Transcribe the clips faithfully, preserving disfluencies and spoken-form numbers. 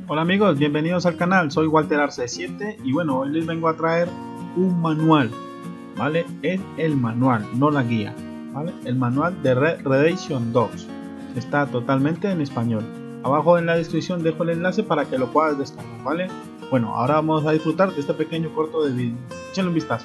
Hola amigos, bienvenidos al canal, soy Walter Arce siete y bueno, hoy les vengo a traer un manual, ¿vale? Es el manual, no la guía, ¿vale? El manual de Red Redemption dos, está totalmente en español. Abajo en la descripción dejo el enlace para que lo puedas descargar, ¿vale? Bueno, ahora vamos a disfrutar de este pequeño corto de vídeo, échenle un vistazo.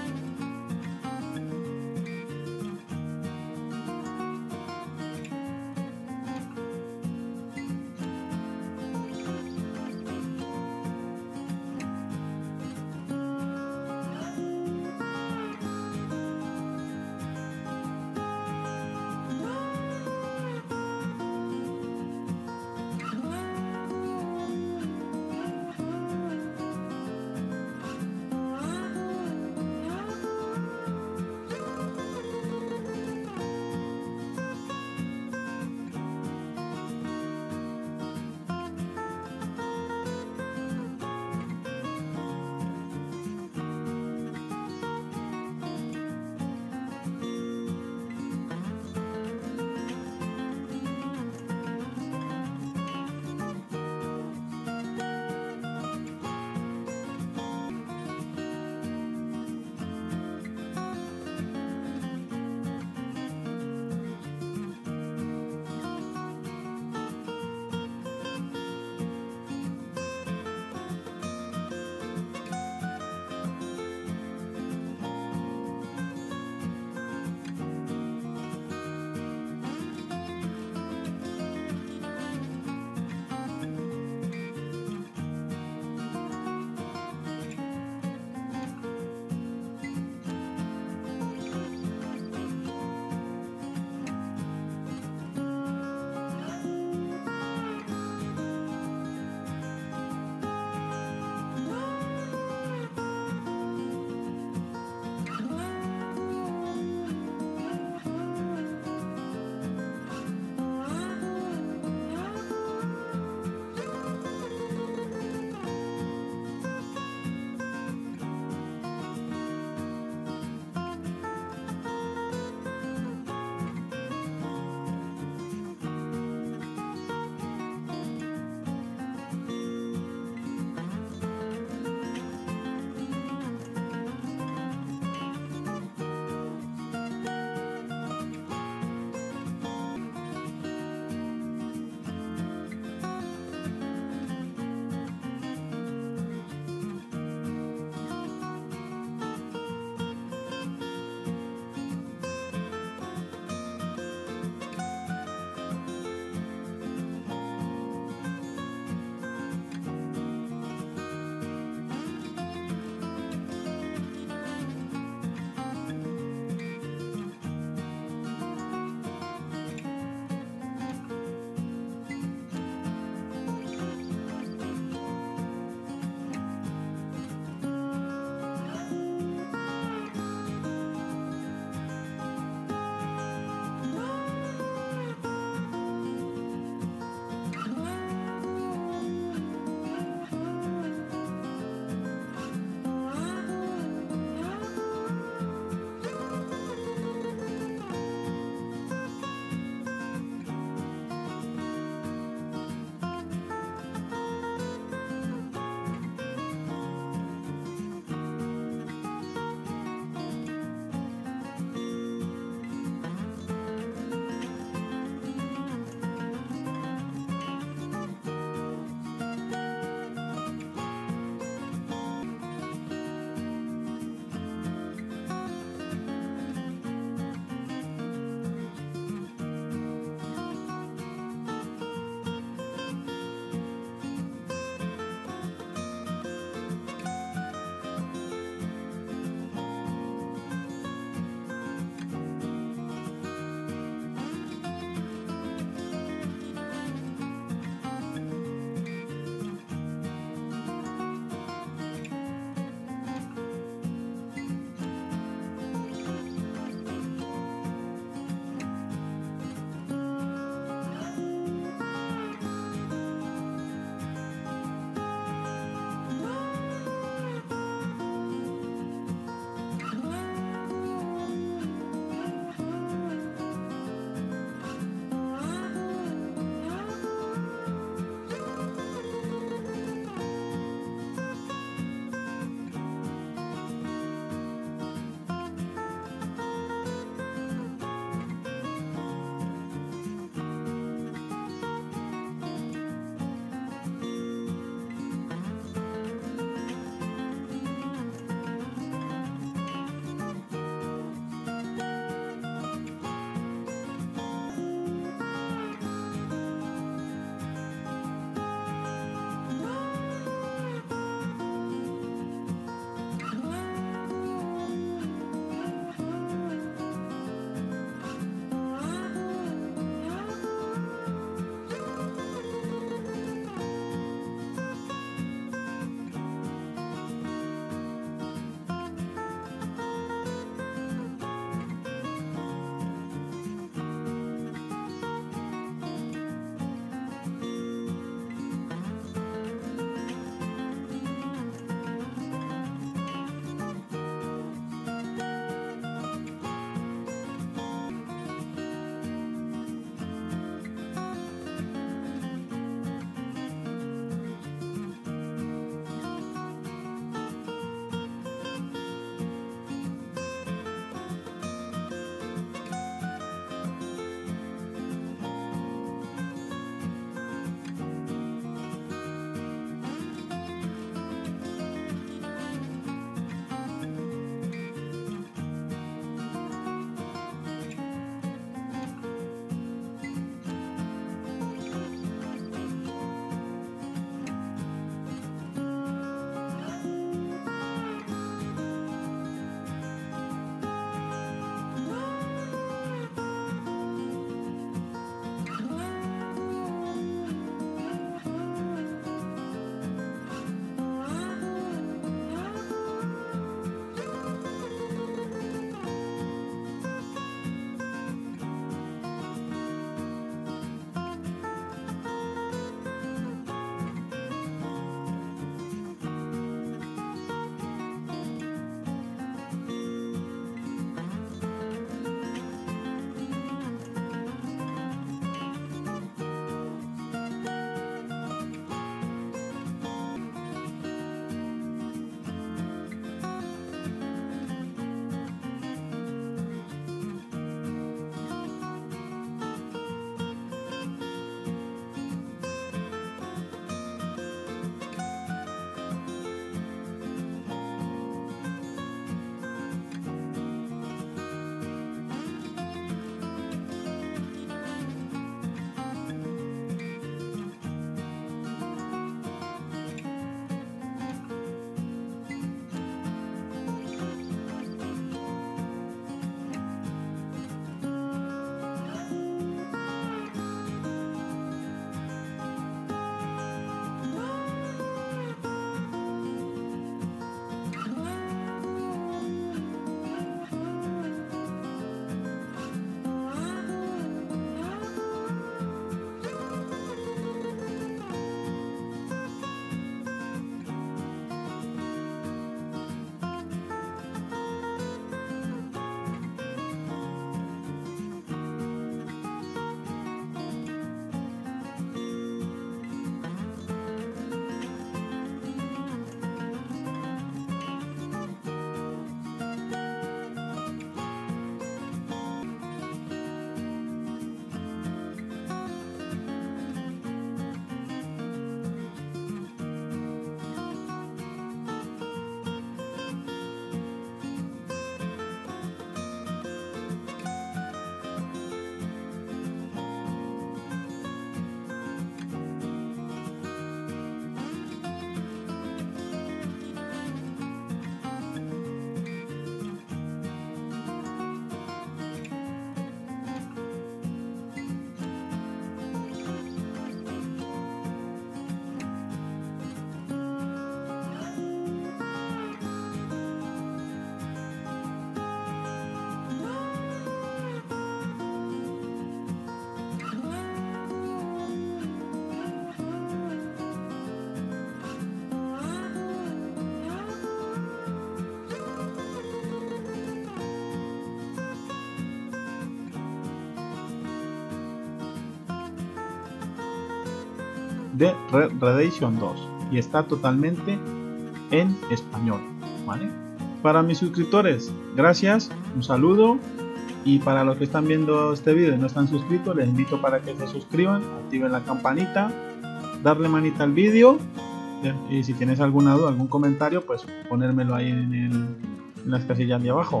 de Red Redemption dos y está totalmente en español, ¿vale? Para mis suscriptores, gracias, un saludo, y para los que están viendo este vídeo y no están suscritos, les invito para que se suscriban, activen la campanita, darle manita al vídeo, y si tienes alguna duda, algún comentario, pues ponérmelo ahí en, el, en las casillas de abajo.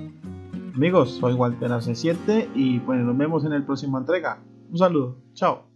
Amigos, soy Walter Arce siete y pues nos vemos en el próximo entrega. Un saludo, chao.